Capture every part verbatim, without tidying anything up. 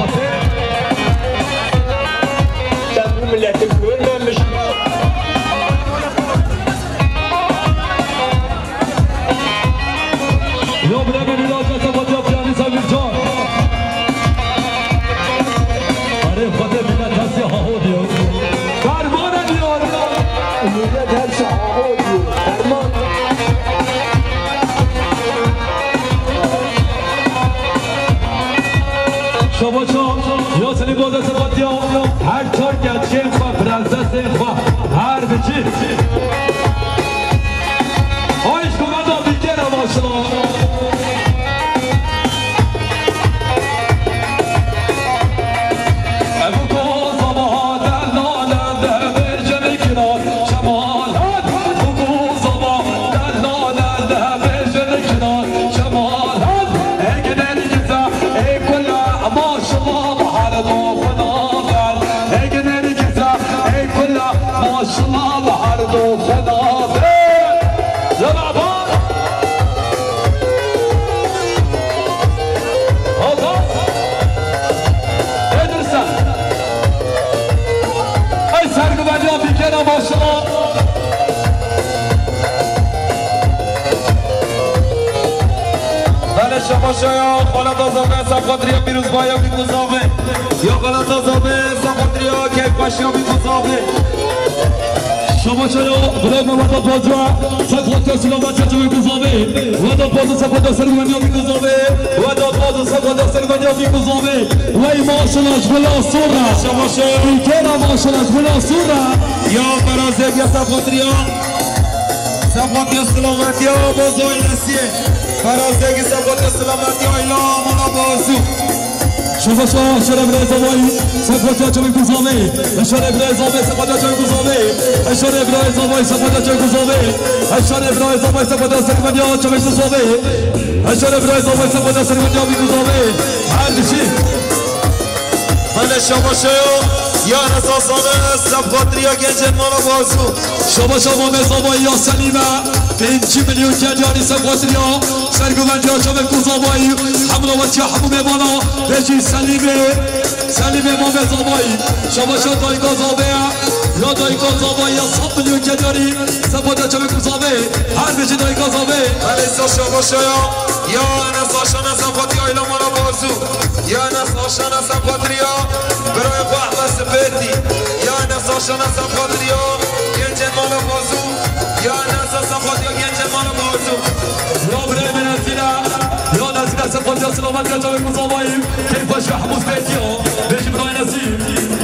شما شما مزابایی یا سلیمه پنج میلیون جنجانی سبقاتریا سرگومندی ها شما کوزابایی حملواتی حموم بالا بجی سلیمه سلیمه ما مزابایی شما شما دایگا زابه یا دایگا زابایی یا صد میلیون جنجانی سبقات شما کوزابه هر بجی دایگا زابه علیسا شما شما یا نساشان سبقاتی آیلا مالا بازو یا نساشان سبقاتریا برای احمد سپیتی یا نساشان سبقاتریا گنجن مالا بازو یا نسا سبقاتیا گنجن مالا بازو یا برای من نزیده یا نزیده سبقاتیا سلامت یا جاوی مزاباییم که باش به حموز بیتی ها بشی برای نزید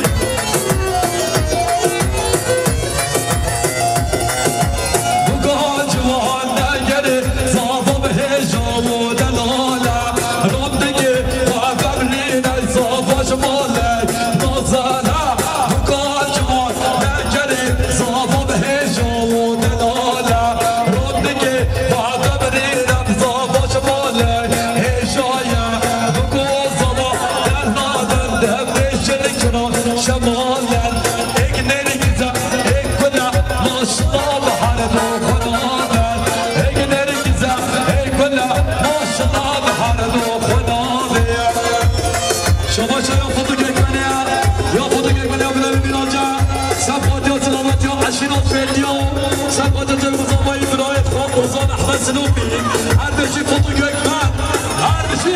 بگاه جوان نگره زابا به هجام و دلاله رام دیگه و قبلی نزابا شماله نازنه بگاه جوان نگره زابا به هجام و دلاله رام دیگه و قبلی نزابا شماله هجایه بگاه زابا در نادن ده بشن کنان شماله اگ نریگیزه اگ کلا ماشالله هر دو خداده اگ نریگیزه اگ کلا ماشالله هر دو خداده شما چرا فوتو گرکنه یا فوتو گرکنه بلا ببینان جا سبقات یا سلامت یا عشیرات فیدیو سبقات یا جلوزابایی برایت خواب روزان احمد سلوبی هر بشی فوتو گرکن هر بشی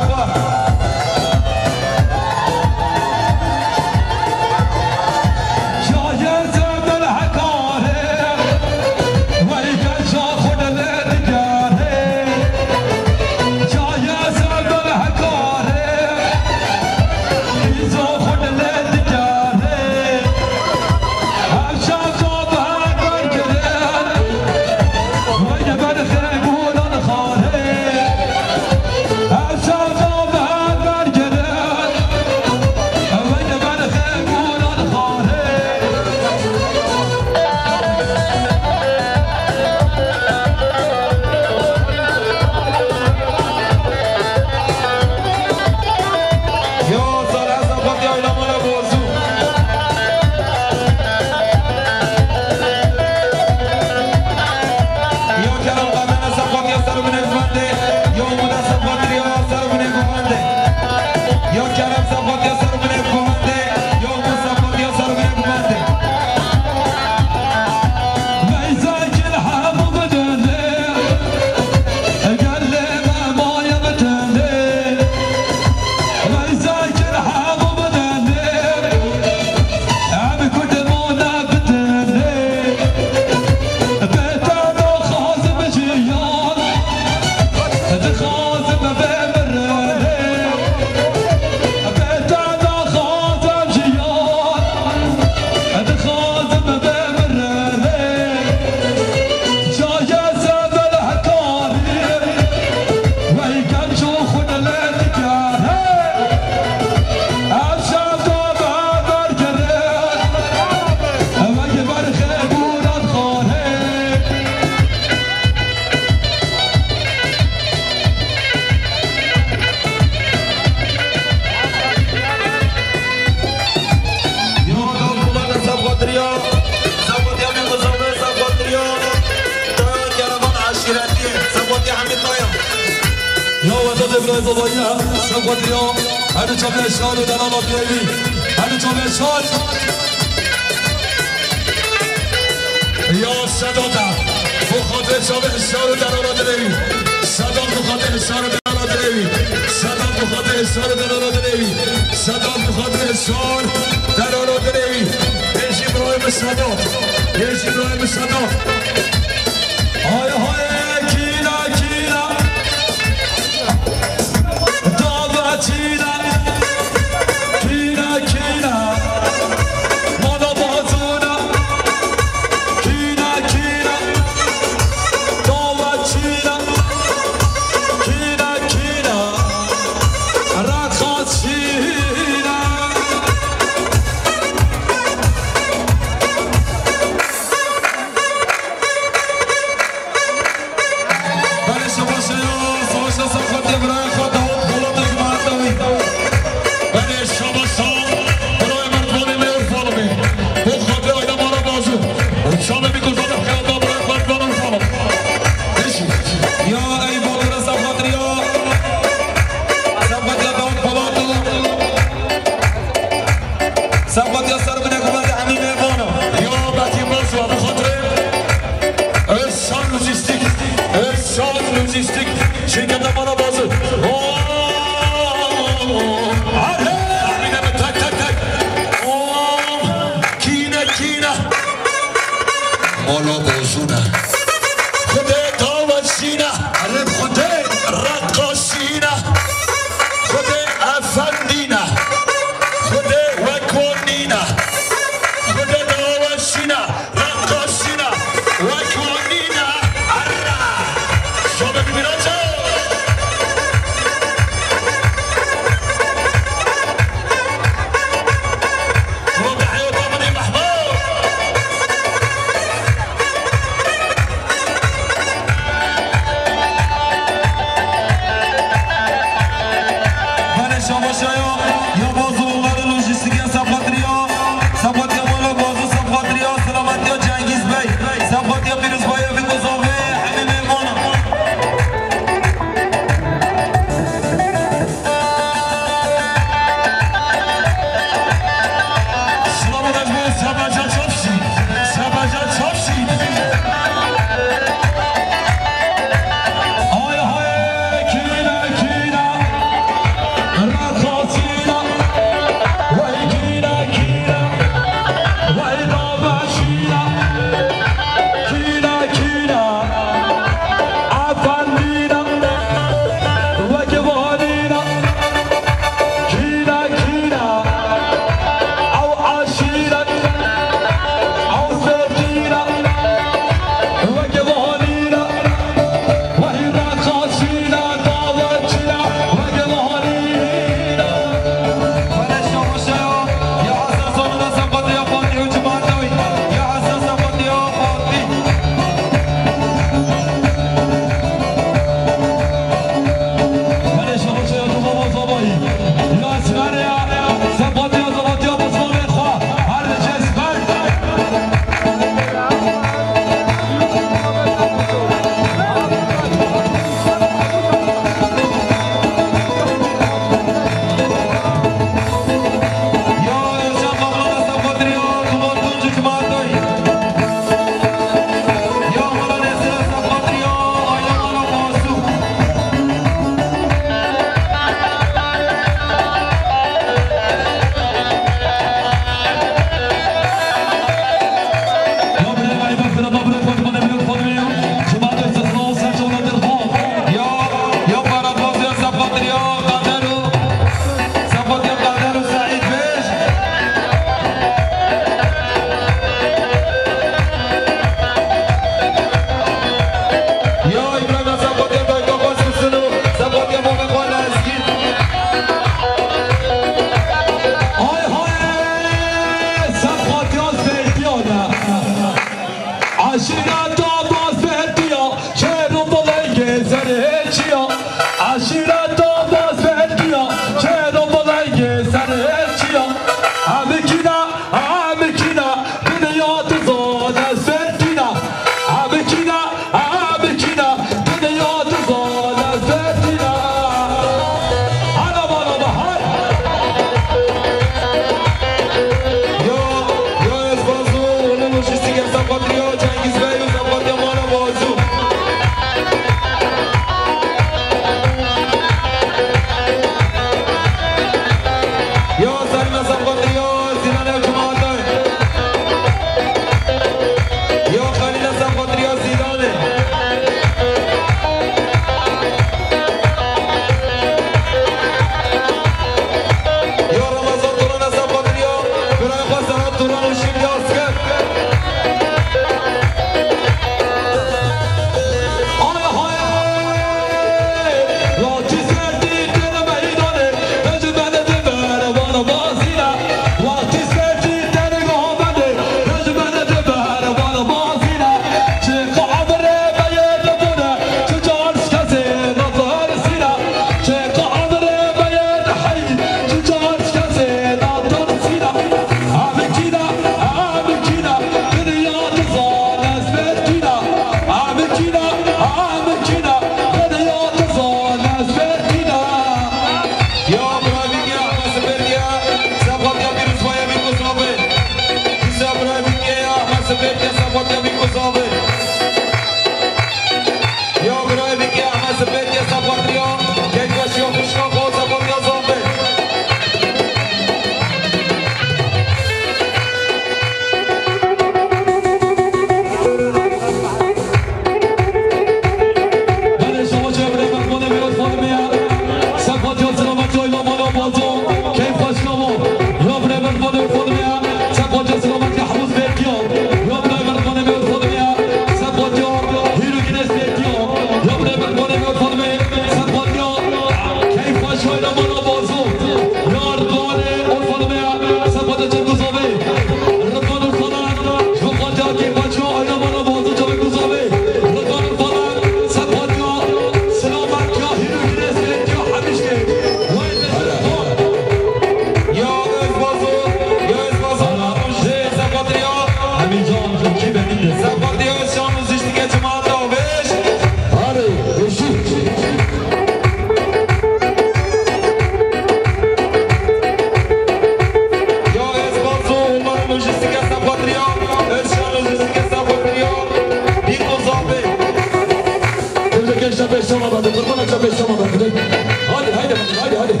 شب شما بده قربان شب شما بده هادي هادي هادي هادي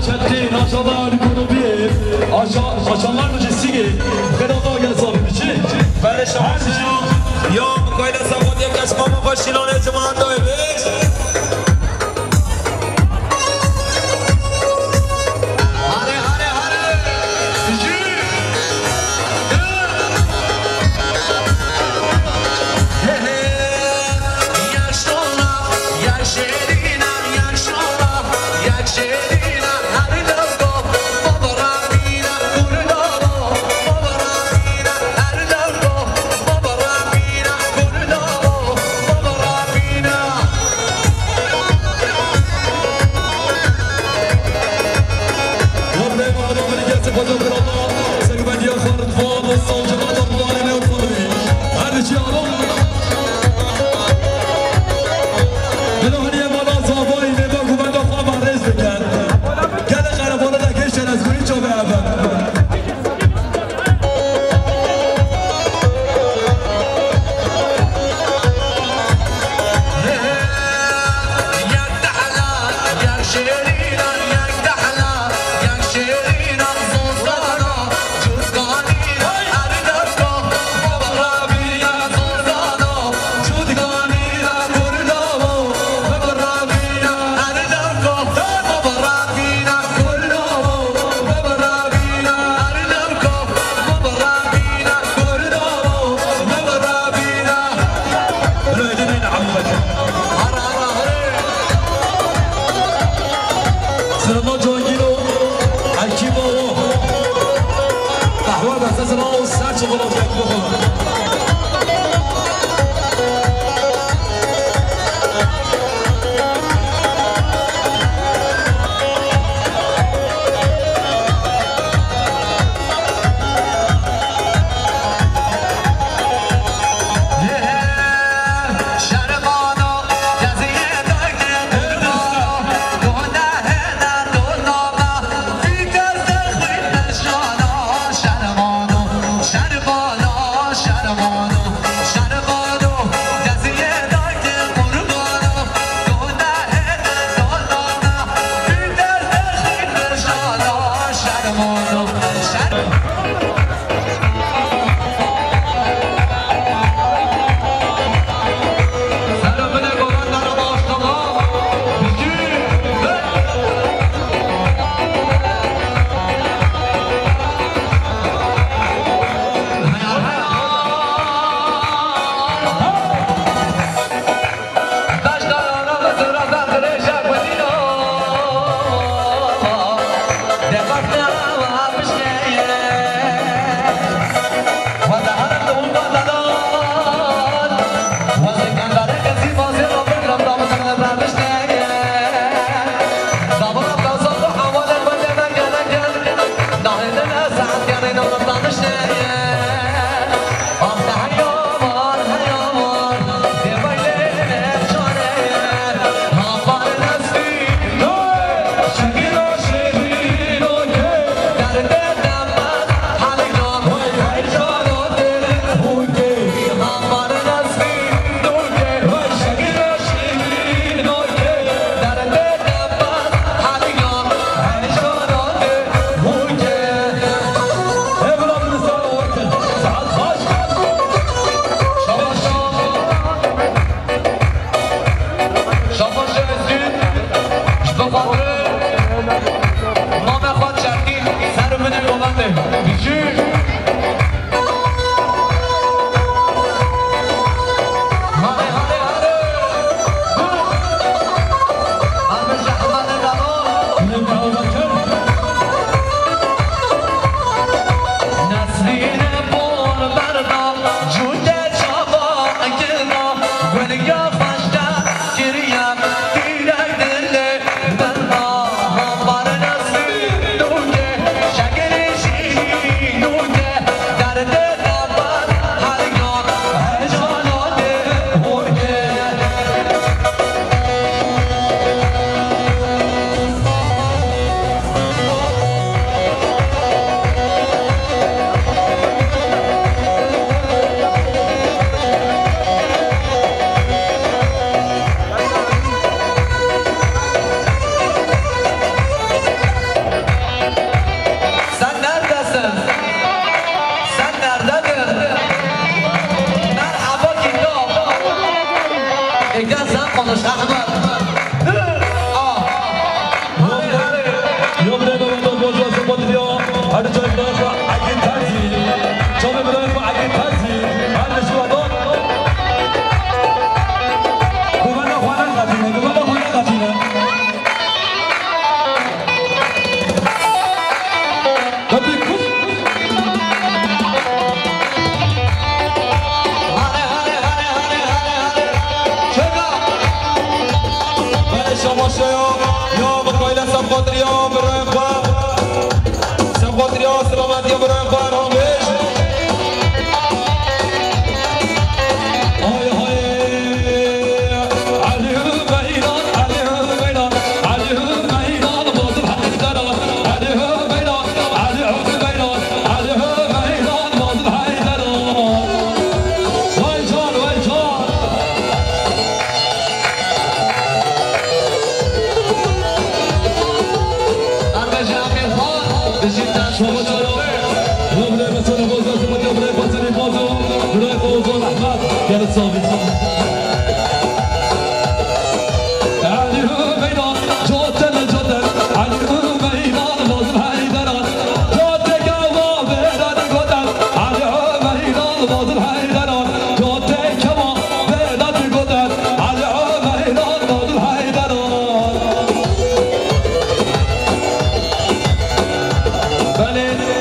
çettin aşağıdan ekonomi aşağı aşağılar mı cesiye kadar gel sabit için بله شما یا مکایل سواد یک از ماما باشیلان اعتماد دای بیش هره هره هره یک شونا یک شیرینه یک شونا یک شیرینه هر لبا بابا رامینه گردابا بابا رامینه هر لبا بابا رامینه گردابا بابا رامینه Orada bu adamın gelsin fotoğrafı seni ben diye fark falan olsa adam var ne olur her şey alın ben hani bana sabahı ne bak ben de falan rezil kan gel karavanı da geçer az gün çok beraber سلام جانگیرو حکیم و قهوه دست سلام و سر چقدر جنگ بخورم Department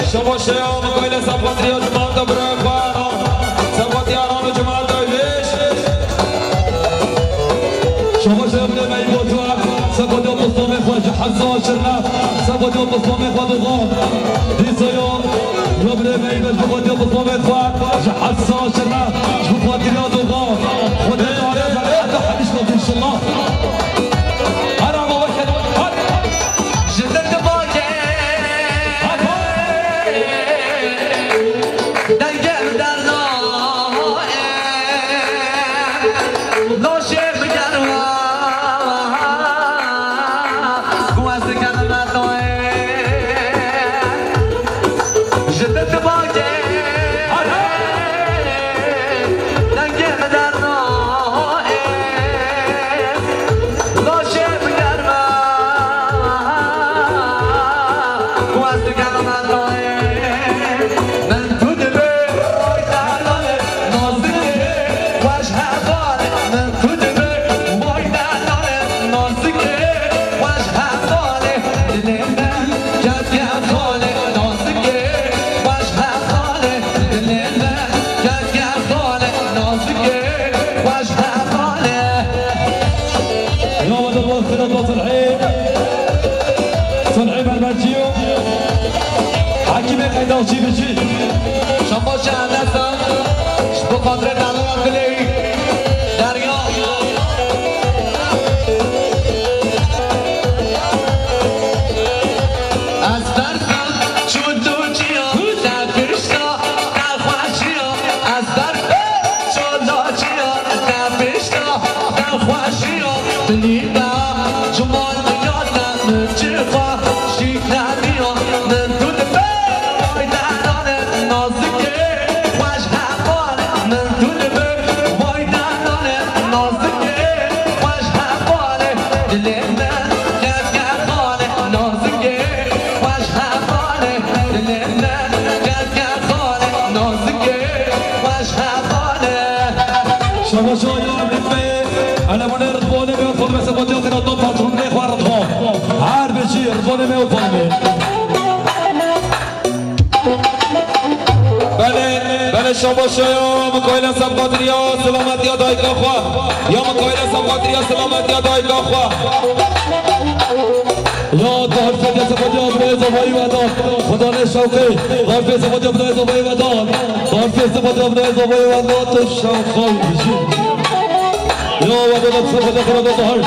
شما شیام کویل سبقاتری و جماعت برای خواه سبقاتیاران و جماعت دویش شما شیام نمی بودوار سبقاتی و بسلام خواه جحزا شرنا سبقاتی و بسلام خواه بغام دیسایو رب نمی بش بقاتی و بسلام خواه جحزا شرنا جبقاتی و بغام خود تعالی فرحت حدیث لطف انشالله هرم و وكد جدد باكي درگم در ناه نوشه بگرم گوست کلمت نوه جدد باكي درگم در ناه نوشه بگرم گوست کلمت نوه من تو دبه وای دلانه نازکه وجه خاله من تو دبه وای دلانه نازکه وجه خاله دل من گرگه خاله نازکه وجه خاله دل من گرگه خاله نازکه وجه خاله يا ولد الوصل وصلحين صلحين المرجيو حكيم قيداوشي بشي شما شهدستم شبو قدر دلوان کلی دریا از برکم چون دوچیا در پیشتا در خوشیا از برکم چون دوچیا در پیشتا در خوشیا دلیبا جمال میادم من چیخوا شیک نبیا من تو دبه وای دلانه نازکه وجه خاله من تو دبه وای دلانه نازکه وجه خاله دل من گرگه خاله نازکه وجه خاله دل من گرگه خاله نازکه وجه خاله شما شاید بفه انا من رضوانه می اطفال مثل بودی که ندام پاترون نخواه رضوان هر بچی رضوانه می اطفال می بله بله شما شیام کویل سبقاتری و سلامتی دایگاه خواه یا کویل سبقاتری و سلامتی دایگاه خواه یا دار فدیه سفادی آبرای زبایی ودان خدا نشوقی دار فدیه سفادی آبرای زبایی ودان دار فدیه سفادی آبرای زبایی ودان تو شوقی بشی یا ودان سفادی خدا دهر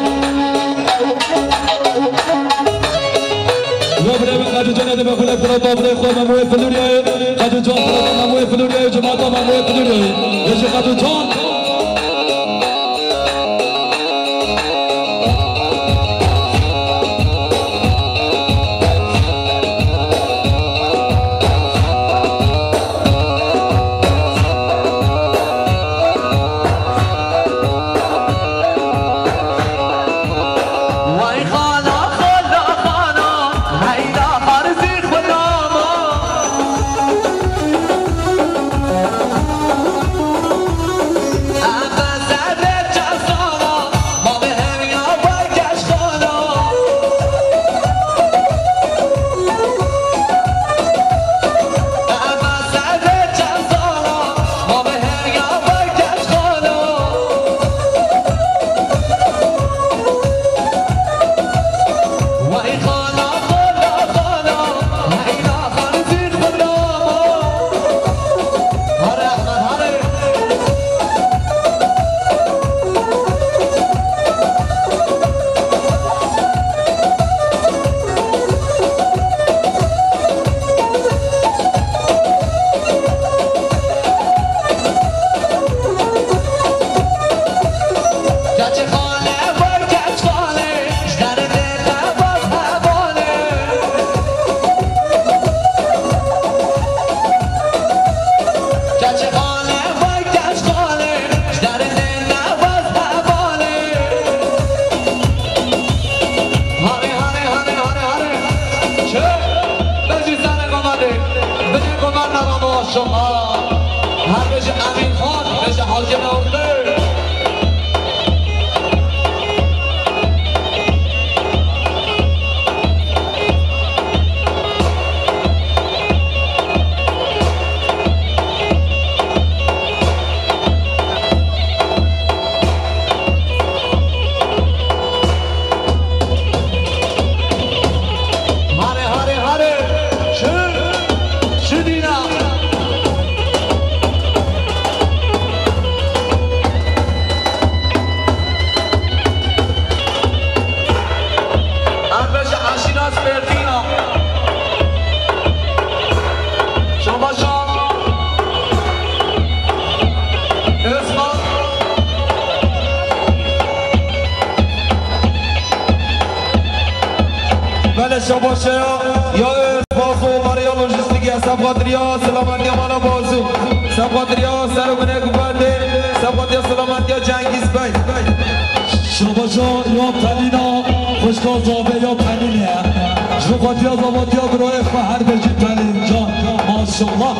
یا برای من قدر جنده به خلق فرات آبرای خواه مموی فلوریای قدر جان فرات مموی فلوریای جماعت مموی فلوریای یشی قدر جان وای خانا خدا خانا هیدا فرزی خدا ما افزده جزانا ما به هم یا بایکش خانا افزده جزانا ما به هم یا بایکش خانا وای خانا خدا خانا هیدا فرزی خدا ما هر احمد هر گچ خاله وای گچ خاله در دل باز حواله گچ خاله وای گچ خاله در دل باز حواله هاره هاره هاره هاره هاره چه بجی زن قماده بجی قمار نرام شما هر بجی امین خان بجی حاکم اونده باشه یا بازو ماریا لوجستیکی سبقادریا سلامتی مالا بازو سبقادریا سرگونه گوبنده سبقادریا سلامتی جنگیز بای شباشا یا پلینا خوشگاه زابه یا پلینه شبادیا زابادیا برای خواهر بجی پلین جان ماشالله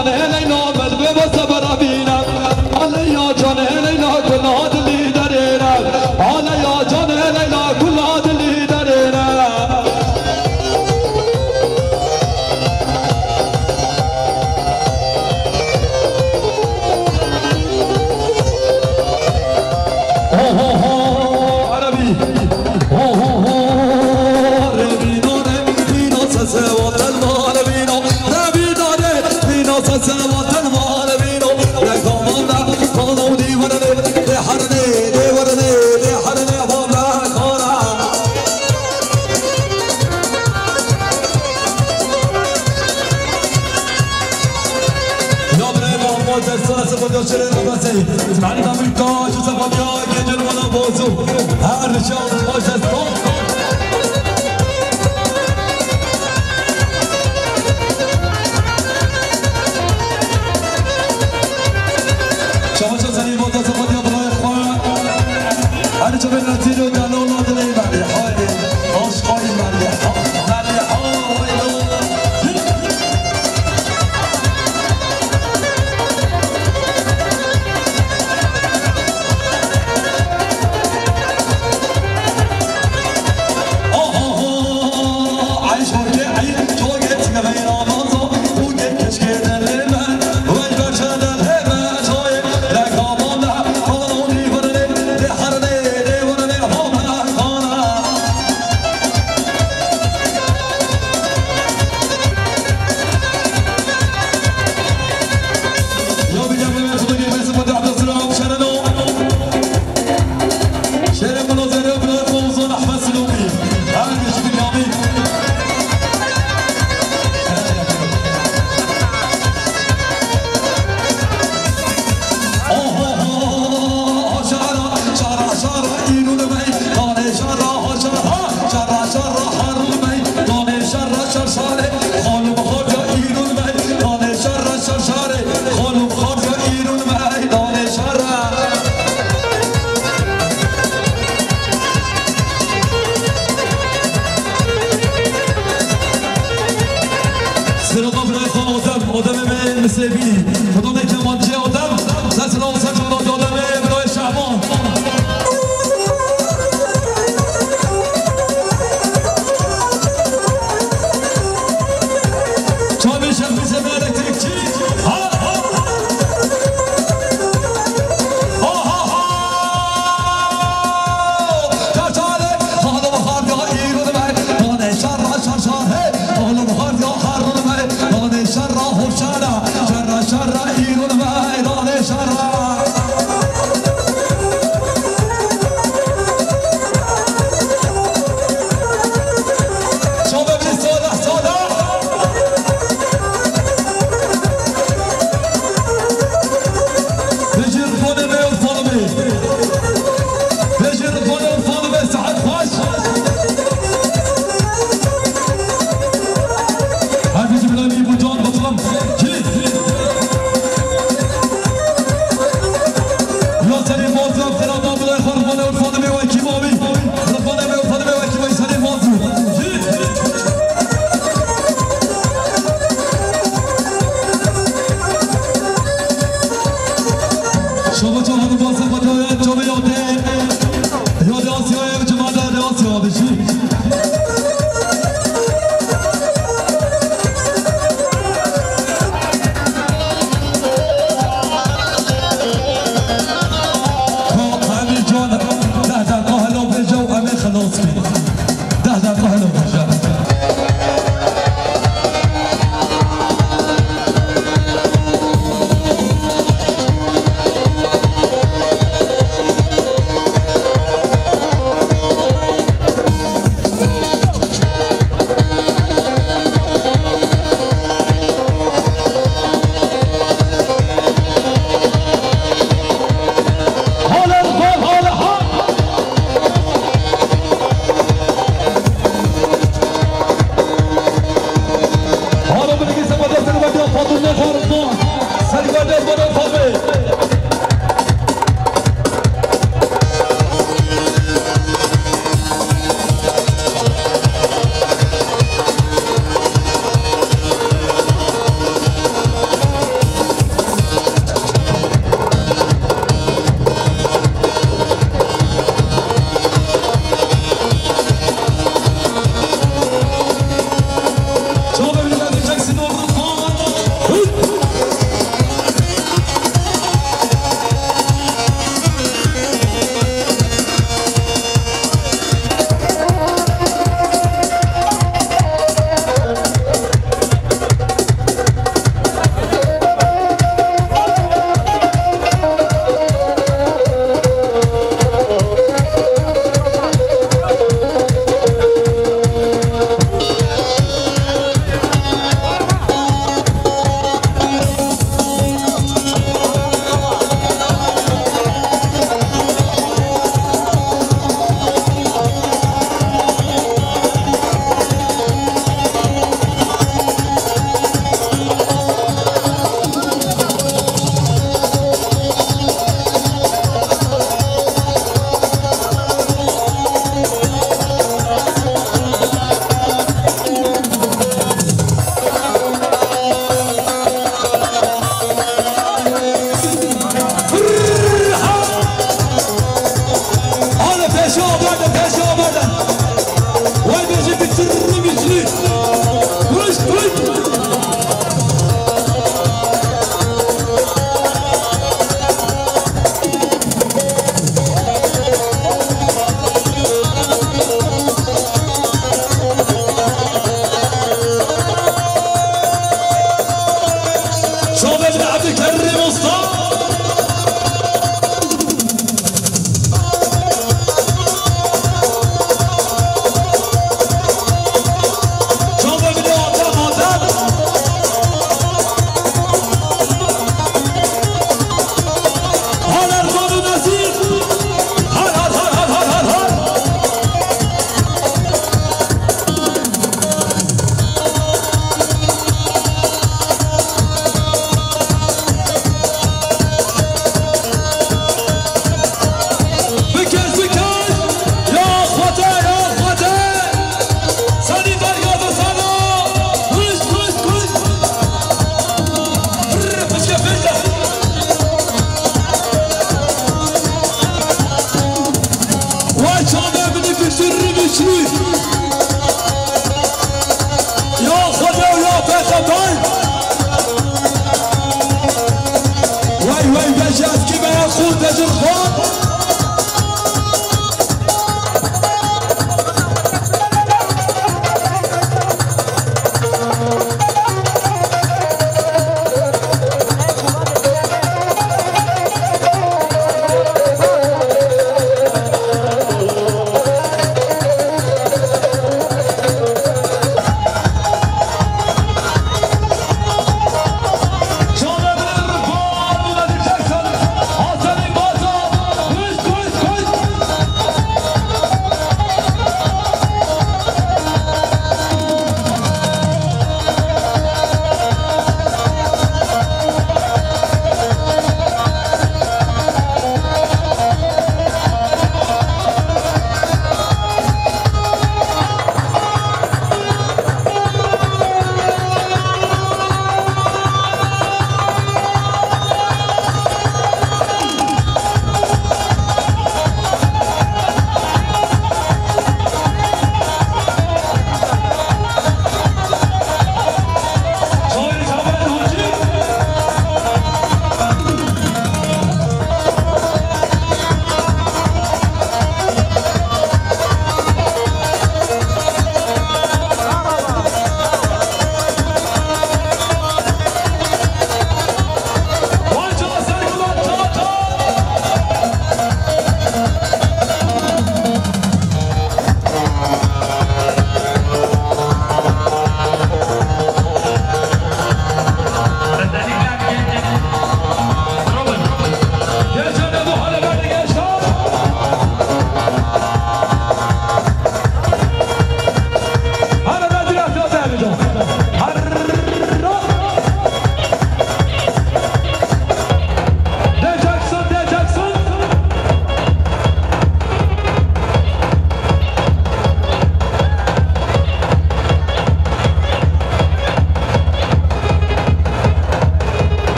جان لیلا مدوی و صبر بینم آلیا جان لیلا کلاد لیدرینم آلیا جان لیلا کلاد لیدرینم عربی ربینا ربینا سسوات المال بینو ربینا ربینا سسوات المال بینو رکامان را کانو دیوانه لحرنه دیوانه لحرنه والا کارا یابره با مجلسان سفادیا شره ربسه اسمعني دامریکا شو سفادیا گجل والا بازو هر نشان مجلسان شما چه زنی با دست خودی برای خواه هر چه به نتیجه دلال آدلی ملی های آشقای ملی ها ملی های آها عیش های عیش توگه تیگه بین آمازا بوگه کشکه دلی من وی برچه دلی مسلمی کدوم کمانچه آدم دست ناموسه جانان دادمه برای شعبان چا میشه میشه به الکتریکچی ها ها ها ها ها چرچاره خانم خار یا ایرون من دانه شر را شرشاره خانم خار یا هرون من دانه شر را هوشاره شر را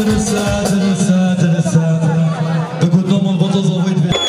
تنسى تنسى تنسى بقول نوم البطل زويد بي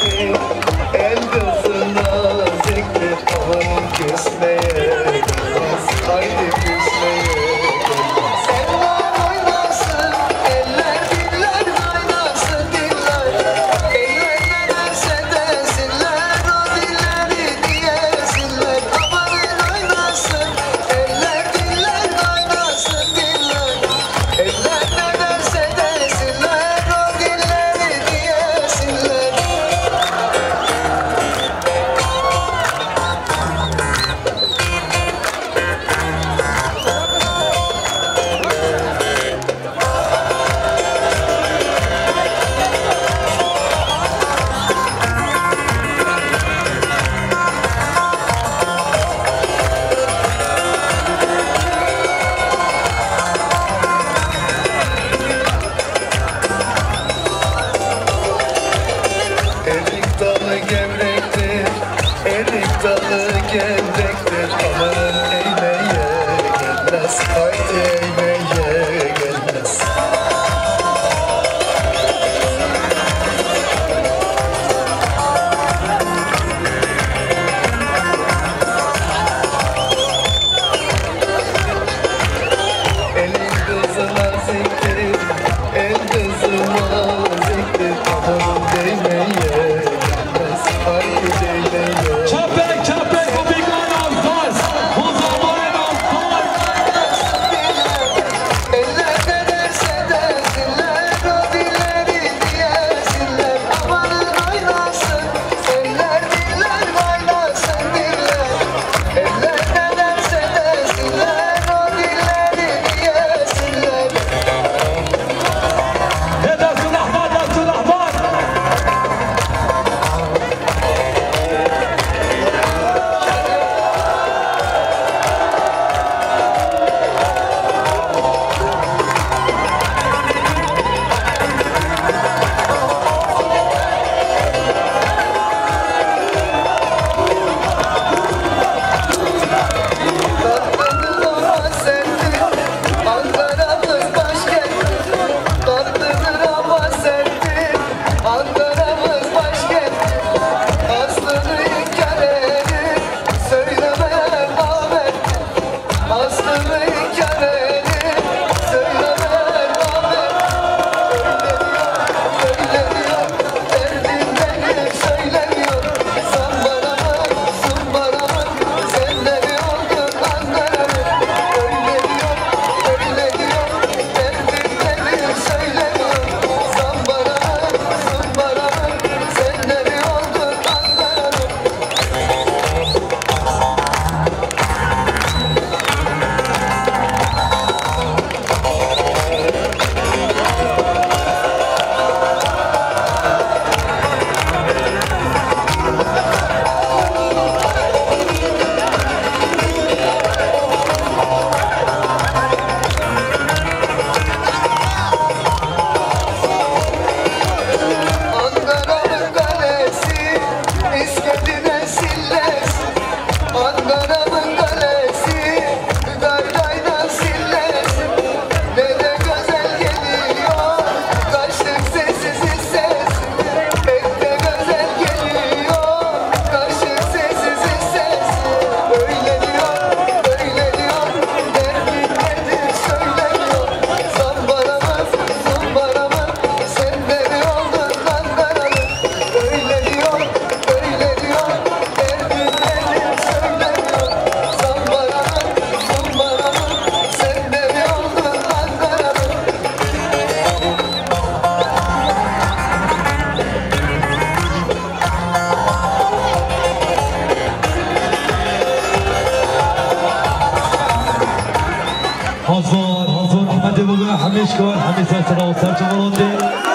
Hazır, hazır. Ahmet bugün hamish kar, hamish sara و سر چمرونده.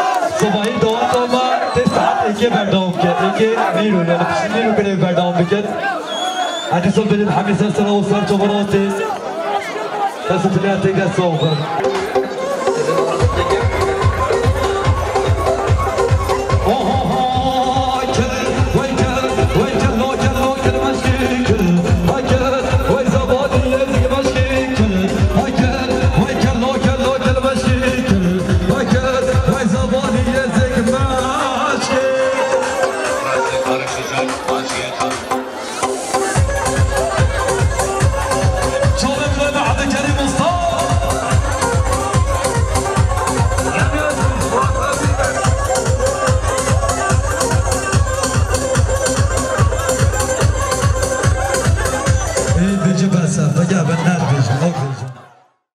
صبحی دوام دوما تسعة اگه بردام کرد. اگه نیرو یعنی پیش نیرو کنه بردام بکرد. عدی صبح بریم همیشه سر و سر چمرونده. دست تلیت دست آور.